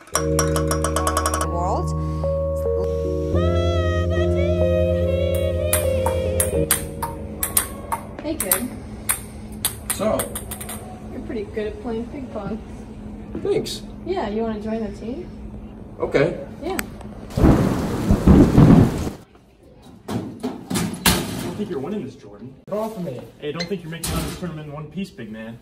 World. Hey kid. So, You're pretty good at playing ping pong. thanks. Yeah, you want to join the team? Okay. Yeah. I don't think you're winning this, Jordan. Get off of me. Hey, I don't think you're making it out of this tournament in one piece, big man.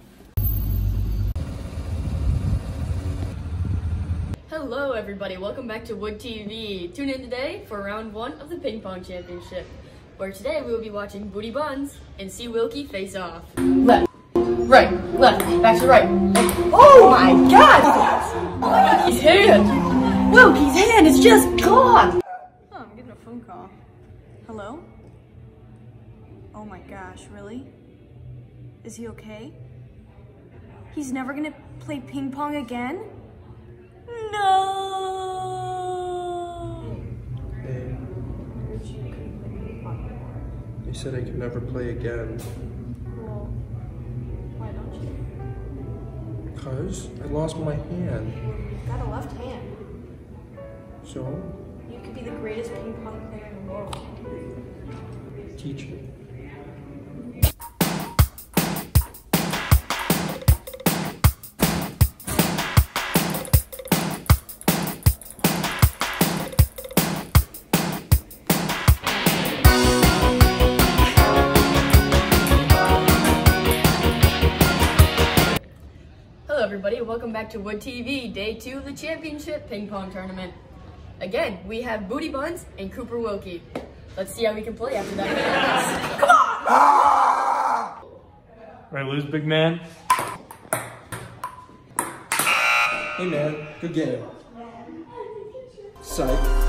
Hello everybody, welcome back to Wood TV. Tune in today for round 1 of the ping pong championship, where today we will be watching Booty Buns and C. Wilkie face off. Left, right, left, back to right. Oh my god! Look at his hand! Wilkie's hand is just gone! Oh, I'm getting a phone call. Hello? Oh my gosh, really? Is he okay? He's never gonna play ping pong again? No! Hey. They said I could never play again. Well, why don't you? Because I lost my hand. You've got a left hand. So, You could be the greatest ping pong player in the world. teach me. Hello everybody, welcome back to Wood TV, day 2 of the championship ping pong tournament. Again, we have Booty Buns and Cooper Wilkie. Let's see how we can play after that. Come on! Ready to lose, big man? Hey man, good game. Psych.